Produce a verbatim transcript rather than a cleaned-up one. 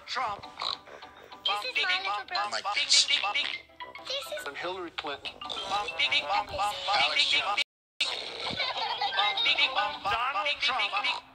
Trump. This is my little brother. This is And Hillary Clinton. Alex Jones. Donald Trump.